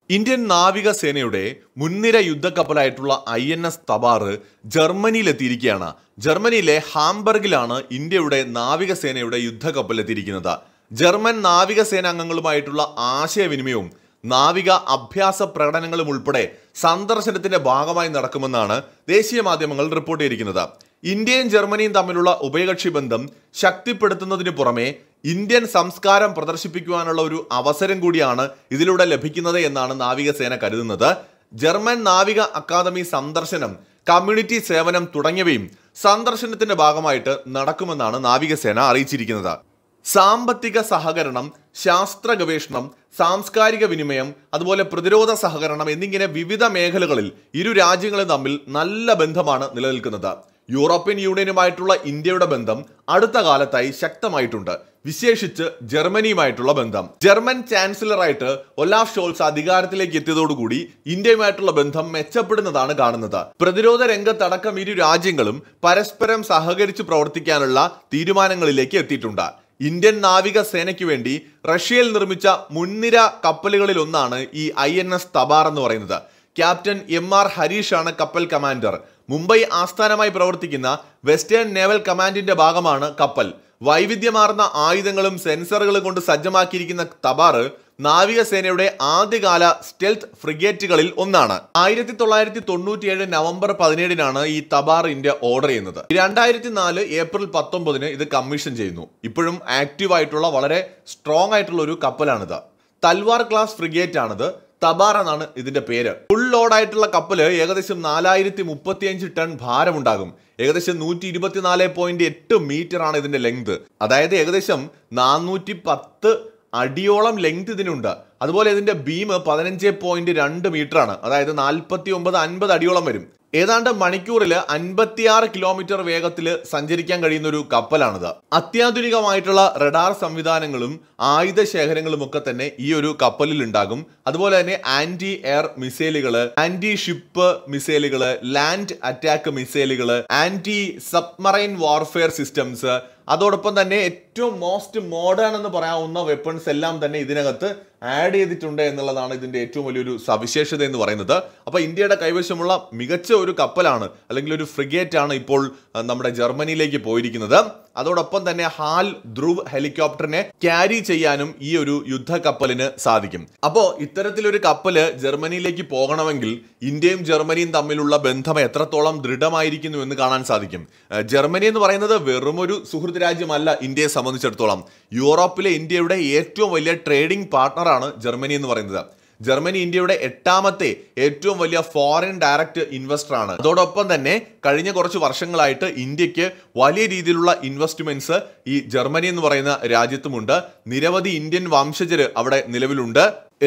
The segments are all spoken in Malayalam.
ഇന്ത്യൻ നാവികസേനയുടെ മുൻനിര യുദ്ധക്കപ്പലായിട്ടുള്ള INS തബാർ ജർമ്മനിയിലെത്തിയിരിക്കുകയാണ്. ജർമ്മനിയിലെ ഹാംബർഗിലാണ് ഇന്ത്യയുടെ നാവികസേനയുടെ യുദ്ധക്കപ്പൽ എത്തിയിരിക്കുന്നത്. ജർമ്മൻ നാവികസേന അംഗങ്ങളുമായിട്ടുള്ള ആശയവിനിമയവും നാവിക അഭ്യാസ പ്രകടനങ്ങളും ഉൾപ്പെടെ സന്ദർശനത്തിന്റെ ഭാഗമായി നടക്കുമെന്നാണ് ദേശീയ മാധ്യമങ്ങൾ റിപ്പോർട്ട് ചെയ്തിരിക്കുന്നത്. ഇന്ത്യയും ജർമ്മനിയും തമ്മിലുള്ള ഉഭയകക്ഷി ബന്ധം ശക്തിപ്പെടുത്തുന്നതിന് പുറമെ ഇന്ത്യൻ സംസ്കാരം പ്രദർശിപ്പിക്കുവാനുള്ള ഒരു അവസരം കൂടിയാണ് ഇതിലൂടെ ലഭിക്കുന്നത് എന്നാണ് നാവികസേന കരുതുന്നത്. ജർമ്മൻ നാവിക അക്കാദമി സന്ദർശനം, കമ്മ്യൂണിറ്റി സേവനം തുടങ്ങിയവയും സന്ദർശനത്തിന്റെ ഭാഗമായിട്ട് നടക്കുമെന്നാണ് നാവികസേന അറിയിച്ചിരിക്കുന്നത്. സാമ്പത്തിക സഹകരണം, ശാസ്ത്ര ഗവേഷണം, സാംസ്കാരിക വിനിമയം, അതുപോലെ പ്രതിരോധ സഹകരണം എന്നിങ്ങനെ വിവിധ മേഖലകളിൽ ഇരു രാജ്യങ്ങളും തമ്മിൽ നല്ല ബന്ധമാണ് നിലനിൽക്കുന്നത്. യൂറോപ്യൻ യൂണിയനുമായിട്ടുള്ള ഇന്ത്യയുടെ ബന്ധം അടുത്ത കാലത്തായി ശക്തമായിട്ടുണ്ട്, വിശേഷിച്ച് ജർമ്മനിയുമായിട്ടുള്ള ബന്ധം. ജർമ്മൻ ചാൻസലറായിട്ട് ഒലാഫ് ഷോൾസ് അധികാരത്തിലേക്ക് എത്തിയതോടുകൂടി ഇന്ത്യയുമായിട്ടുള്ള ബന്ധം മെച്ചപ്പെടുന്നതാണ് കാണുന്നത്. പ്രതിരോധ രംഗത്തടക്കം ഇരു രാജ്യങ്ങളും പരസ്പരം സഹകരിച്ച് പ്രവർത്തിക്കാനുള്ള തീരുമാനങ്ങളിലേക്ക് എത്തിയിട്ടുണ്ട്. ഇന്ത്യൻ നാവിക സേനയ്ക്ക് വേണ്ടി റഷ്യയിൽ നിർമ്മിച്ച മുൻനിര കപ്പലുകളിൽ ഒന്നാണ് ഈ INS തബാർ എന്ന് പറയുന്നത്. ക്യാപ്റ്റൻ MR ഹരീഷാണ് കപ്പൽ കമാൻഡർ. മുംബൈ ആസ്ഥാനമായി പ്രവർത്തിക്കുന്ന വെസ്റ്റേൺ നേവൽ കമാൻഡിന്റെ ഭാഗമാണ് കപ്പൽ. വൈവിധ്യമാർന്ന ആയുധങ്ങളും സെൻസറുകളും കൊണ്ട് സജ്ജമാക്കിയിരിക്കുന്ന തബാർ നാവികസേനയുടെ ആദ്യകാല സ്റ്റെൽത്ത് ഫ്രിഗേറ്റുകളിൽ ഒന്നാണ്. 1997 നവംബർ 17 ഈ തബാർ ഇന്ത്യ ഓർഡർ ചെയ്യുന്നത്. 2004 ഏപ്രിൽ 19 ഇത് കമ്മീഷൻ ചെയ്യുന്നു. ഇപ്പോഴും ആക്റ്റീവ് ആയിട്ടുള്ള വളരെ സ്ട്രോങ് ആയിട്ടുള്ള ഒരു കപ്പലാണിത്. തൽവാർ ക്ലാസ് ഫ്രിഗേറ്റ് ആണിത്. തബാർ എന്നാണ് ഇതിന്റെ പേര്. ഫുൾ ലോഡായിട്ടുള്ള കപ്പല് ഏകദേശം 4035 ടൺ ഭാരമുണ്ടാകും. ഏകദേശം 124.8 മീറ്റർ ആണ് ഇതിന്റെ ലെങ്ത്. അതായത് ഏകദേശം 410 അടിയോളം ലെങ്ത് ഇതിനുണ്ട്. അതുപോലെ ഇതിന്റെ ബീം 15.2 മീറ്റർ ആണ്. അതായത് 49-50 അടിയോളം വരും. ഏതാണ്ട് മണിക്കൂറിൽ 56 കിലോമീറ്റർ വേഗത്തിൽ സഞ്ചരിക്കാൻ കഴിയുന്ന ഒരു കപ്പലാണിത്. അത്യാധുനികമായിട്ടുള്ള റഡാർ സംവിധാനങ്ങളും ആയുധ ശേഖരങ്ങളും ഒക്കെ തന്നെ ഈ ഒരു കപ്പലിൽ ഉണ്ടാകും. അതുപോലെ തന്നെ ആന്റി എയർ മിസൈലുകള്, ആന്റി ഷിപ്പ് മിസൈലുകള്, ലാൻഡ് അറ്റാക്ക് മിസൈലുകള്, ആന്റി സബ്മറൈൻ വാർഫെയർ സിസ്റ്റംസ്, അതോടൊപ്പം തന്നെ ഏറ്റവും മോസ്റ്റ് മോഡേൺ എന്ന് പറയാവുന്ന വെപ്പൺസ് എല്ലാം തന്നെ ഇതിനകത്ത് ആഡ് ചെയ്തിട്ടുണ്ട് എന്നുള്ളതാണ് ഇതിന്റെ ഏറ്റവും വലിയൊരു സവിശേഷത എന്ന് പറയുന്നത്. അപ്പൊ ഇന്ത്യയുടെ കൈവശമുള്ള മികച്ച ഒരു കപ്പലാണ്, അല്ലെങ്കിൽ ഒരു ഫ്രിഗേറ്റ് ആണ് ഇപ്പോൾ നമ്മുടെ ജർമ്മനിയിലേക്ക് പോയിരിക്കുന്നത്. അതോടൊപ്പം തന്നെ ഹാൽ ധ്രുവ് ഹെലികോപ്റ്ററിനെ ക്യാരി ചെയ്യാനും ഈ ഒരു യുദ്ധക്കപ്പലിന് സാധിക്കും. അപ്പോൾ ഇത്തരത്തിലൊരു കപ്പല് ജർമ്മനിയിലേക്ക് പോകണമെങ്കിൽ ഇന്ത്യയും ജർമ്മനിയും തമ്മിലുള്ള ബന്ധം എത്രത്തോളം ദൃഢമായിരിക്കുന്നു എന്ന് കാണാൻ സാധിക്കും. ജർമ്മനി എന്ന് പറയുന്നത് വെറുമൊരു സുഹൃത്ത് രാജ്യമല്ല. ഇന്ത്യയെ സംബന്ധിച്ചിടത്തോളം യൂറോപ്പിലെ ഇന്ത്യയുടെ ഏറ്റവും വലിയ ട്രേഡിംഗ് പാർട്ണറാണ് ജർമ്മനി എന്ന് പറയുന്നത്. ജർമ്മനി ഇന്ത്യയുടെ 8ാമത്തെ ഏറ്റവും വലിയ ഫോറിൻ ഡയറക്റ്റ് ഇൻവെസ്റ്റർ ആണ്. അതോടൊപ്പം തന്നെ കഴിഞ്ഞ കുറച്ച് വർഷങ്ങളായിട്ട് ഇന്ത്യക്ക് വലിയ രീതിയിലുള്ള ഇൻവെസ്റ്റ്മെന്റ്സ് ഈ ജർമ്മനി എന്ന് പറയുന്ന രാജ്യത്തുമുണ്ട്. നിരവധി ഇന്ത്യൻ വംശജര് അവിടെ നിലവിലുണ്ട്.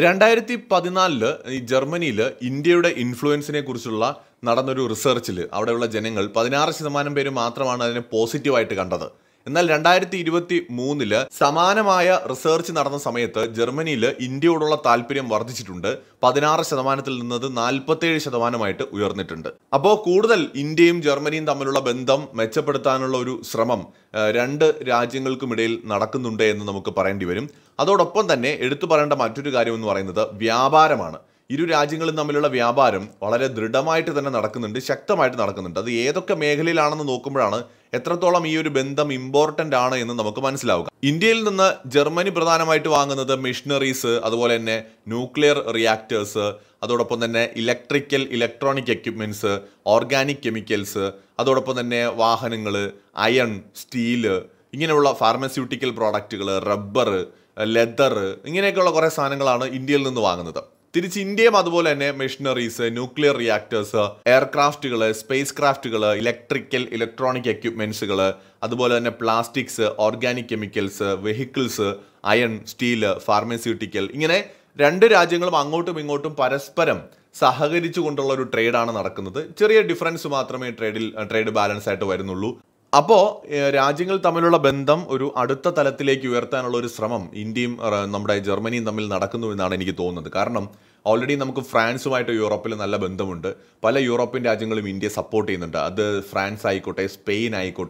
2014 ഈ ജർമ്മനിയിൽ ഇന്ത്യയുടെ ഇൻഫ്ലുവൻസിനെ കുറിച്ചുള്ള നടന്നൊരു റിസർച്ചിൽ അവിടെയുള്ള ജനങ്ങൾ 16% പേര് മാത്രമാണ് അതിനെ പോസിറ്റീവായിട്ട് കണ്ടത്. എന്നാൽ 2023 സമാനമായ റിസർച്ച് നടന്ന സമയത്ത് ജർമ്മനിയിൽ ഇന്ത്യയോടുള്ള താല്പര്യം വർദ്ധിച്ചിട്ടുണ്ട്. 16% നിന്നത് 47% ഉയർന്നിട്ടുണ്ട്. അപ്പോൾ കൂടുതൽ ഇന്ത്യയും ജർമ്മനിയും തമ്മിലുള്ള ബന്ധം മെച്ചപ്പെടുത്താനുള്ള ഒരു ശ്രമം രണ്ട് രാജ്യങ്ങൾക്കുമിടയിൽ നടക്കുന്നുണ്ട് എന്ന് നമുക്ക് പറയേണ്ടി വരും. അതോടൊപ്പം തന്നെ എടുത്തു പറയേണ്ട മറ്റൊരു കാര്യം എന്ന് പറയുന്നത് വ്യാപാരമാണ്. ഇരു രാജ്യങ്ങളും തമ്മിലുള്ള വ്യാപാരം വളരെ ദൃഢമായിട്ട് തന്നെ നടക്കുന്നുണ്ട്, ശക്തമായിട്ട് നടക്കുന്നുണ്ട്. അത് ഏതൊക്കെ മേഖലയിലാണെന്ന് നോക്കുമ്പോഴാണ് എത്രത്തോളം ഈ ഒരു ബന്ധം ഇമ്പോർട്ടൻ്റ് ആണ് എന്ന് നമുക്ക് മനസ്സിലാവുക. ഇന്ത്യയിൽ നിന്ന് ജർമ്മനി പ്രധാനമായിട്ട് വാങ്ങുന്നത് മെഷീനറീസ്, അതുപോലെ തന്നെ ന്യൂക്ലിയർ റിയാക്ടേഴ്സ്, അതോടൊപ്പം തന്നെ ഇലക്ട്രോണിക് എക്യുപ്മെന്റ്സ്, ഓർഗാനിക് കെമിക്കൽസ്, അതോടൊപ്പം തന്നെ വാഹനങ്ങൾ, അയൺ, സ്റ്റീല്, ഇങ്ങനെയുള്ള ഫാർമസ്യൂട്ടിക്കൽ പ്രോഡക്റ്റുകൾ, റബ്ബർ, ലെതർ, ഇങ്ങനെയൊക്കെയുള്ള കുറേ സാധനങ്ങളാണ് ഇന്ത്യയിൽ നിന്ന് വാങ്ങുന്നത്. തിരിച്ച് ഇന്ത്യയും അതുപോലെ തന്നെ മെഷീനറീസ്, ന്യൂക്ലിയർ റിയാക്ടേഴ്സ്, എയർക്രാഫ്റ്റുകൾ, സ്പേസ് ക്രാഫ്റ്റുകൾ, ഇലക്ട്രോണിക് എക്യുപ്മെന്റ്സുകൾ, അതുപോലെ തന്നെ plastics, organic chemicals, vehicles, iron, steel, pharmaceutical, ഇങ്ങനെ രണ്ട് രാജ്യങ്ങളും അങ്ങോട്ടും ഇങ്ങോട്ടും പരസ്പരം സഹകരിച്ചു കൊണ്ടുള്ള ഒരു ട്രേഡാണ് നടക്കുന്നത്. ചെറിയ ഡിഫറൻസ് മാത്രമേ ട്രേഡ് ബാലൻസ് ആയിട്ട് വരുന്നുള്ളൂ. അപ്പോൾ രാജ്യങ്ങൾ തമ്മിലുള്ള ബന്ധം ഒരു അടുത്ത തലത്തിലേക്ക് ഉയർത്താനുള്ള ഒരു ശ്രമം ഇന്ത്യയും നമ്മുടെ ജർമ്മനിയും തമ്മിൽ നടക്കുന്നു എന്നാണ് എനിക്ക് തോന്നുന്നത്. കാരണം ഓൾറെഡി നമുക്ക് ഫ്രാൻസുമായിട്ട് യൂറോപ്പിൽ നല്ല ബന്ധമുണ്ട്. പല യൂറോപ്യൻ രാജ്യങ്ങളും ഇന്ത്യയെ സപ്പോർട്ട് ചെയ്യുന്നുണ്ട്. അത് ഫ്രാൻസ് ആയിക്കോട്ടെ, സ്പെയിൻ ആയിക്കോട്ടെ,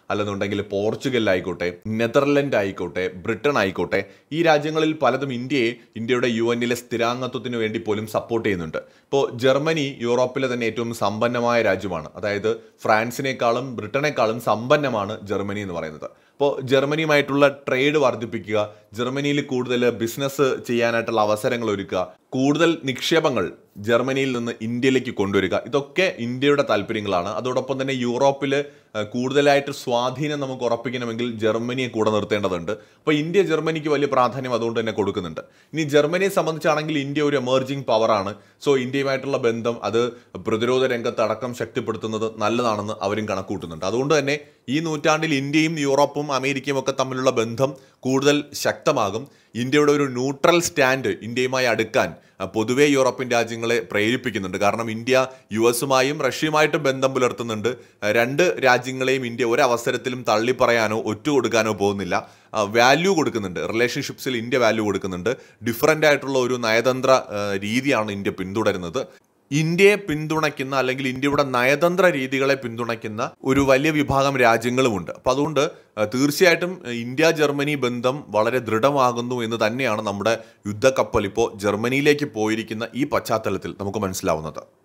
അല്ലെന്നുണ്ടെങ്കിൽ പോർച്ചുഗൽ ആയിക്കോട്ടെ, നെതർലൻഡ് ആയിക്കോട്ടെ, ബ്രിട്ടൻ ആയിക്കോട്ടെ, ഈ രാജ്യങ്ങളിൽ പലതും ഇന്ത്യയുടെ UN-ലെ സ്ഥിരാംഗത്വത്തിന് വേണ്ടി പോലും സപ്പോർട്ട് ചെയ്യുന്നുണ്ട്. ഇപ്പോൾ ജർമ്മനി യൂറോപ്പിലെ തന്നെ ഏറ്റവും സമ്പന്നമായ രാജ്യമാണ്. അതായത് ഫ്രാൻസിനേക്കാളും ബ്രിട്ടനേക്കാളും സമ്പന്നമാണ് ജർമ്മനി എന്ന് പറയുന്നത്. അപ്പോൾ ജർമ്മനിയുമായിട്ടുള്ള ട്രേഡ് വർദ്ധിപ്പിക്കുക, ജർമ്മനിയിൽ കൂടുതൽ ബിസിനസ് ചെയ്യാനായിട്ടുള്ള അവസരങ്ങൾ ഒരുക്കുക, കൂടുതൽ നിക്ഷേപങ്ങൾ ജർമ്മനിയിൽ നിന്ന് ഇന്ത്യയിലേക്ക് കൊണ്ടുവരിക, ഇതൊക്കെ ഇന്ത്യയുടെ താല്പര്യങ്ങളാണ്. അതോടൊപ്പം തന്നെ യൂറോപ്പിൽ കൂടുതലായിട്ട് സ്വാധീനം നമുക്ക് ഉറപ്പിക്കണമെങ്കിൽ ജർമ്മനിയെ കൂടെ നിർത്തേണ്ടതുണ്ട്. അപ്പോൾ ഇന്ത്യ ജർമ്മനിക്ക് വലിയ പ്രാധാന്യം അതുകൊണ്ട് തന്നെ കൊടുക്കുന്നുണ്ട്. ഇനി ജർമ്മനിയെ സംബന്ധിച്ചാണെങ്കിൽ ഇന്ത്യ ഒരു എമർജിങ് പവറാണ്. സോ ഇന്ത്യയുമായിട്ടുള്ള ബന്ധം അത് പ്രതിരോധ രംഗത്ത് അടക്കം ശക്തിപ്പെടുത്തുന്നത് നല്ലതാണെന്ന് അവരും കണക്കൂട്ടുന്നുണ്ട്. അതുകൊണ്ട് തന്നെ ഈ നൂറ്റാണ്ടിൽ ഇന്ത്യയും യൂറോപ്പും അമേരിക്കയും ഒക്കെ തമ്മിലുള്ള ബന്ധം കൂടുതൽ ശക്തമാകും. ഇന്ത്യയുടെ ഒരു ന്യൂട്രൽ സ്റ്റാൻഡ് ഇന്ത്യയുമായി അടുക്കാൻ പൊതുവെ യൂറോപ്യൻ രാജ്യങ്ങളെ പ്രേരിപ്പിക്കുന്നുണ്ട്. കാരണം ഇന്ത്യ US-ഉമായും റഷ്യയുമായിട്ടും ബന്ധം പുലർത്തുന്നുണ്ട്. രണ്ട് രാജ്യങ്ങളെയും ഇന്ത്യ ഒരവസരത്തിലും തള്ളിപ്പറയാനോ ഒറ്റുകൊടുക്കാനോ പോകുന്നില്ല. വാല്യൂ കൊടുക്കുന്നുണ്ട്. റിലേഷൻഷിപ്സിൽ ഇന്ത്യ വാല്യൂ കൊടുക്കുന്നുണ്ട്. ഡിഫറൻ്റ് ആയിട്ടുള്ള ഒരു നയതന്ത്ര രീതിയാണ് ഇന്ത്യ പിന്തുടരുന്നത്. ഇന്ത്യയെ പിന്തുണയ്ക്കുന്ന അല്ലെങ്കിൽ ഇന്ത്യയുടെ നയതന്ത്ര രീതികളെ പിന്തുണയ്ക്കുന്ന ഒരു വലിയ വിഭാഗം രാജ്യങ്ങളുമുണ്ട്. അപ്പം അതുകൊണ്ട് തീർച്ചയായിട്ടും ഇന്ത്യ ജർമ്മനി ബന്ധം വളരെ ദൃഢമാകുന്നു എന്ന് തന്നെയാണ് നമ്മുടെ യുദ്ധക്കപ്പൽ ഇപ്പോൾ ജർമ്മനിയിലേക്ക് പോയിരിക്കുന്ന ഈ പശ്ചാത്തലത്തിൽ നമുക്ക് മനസ്സിലാവുന്നത്.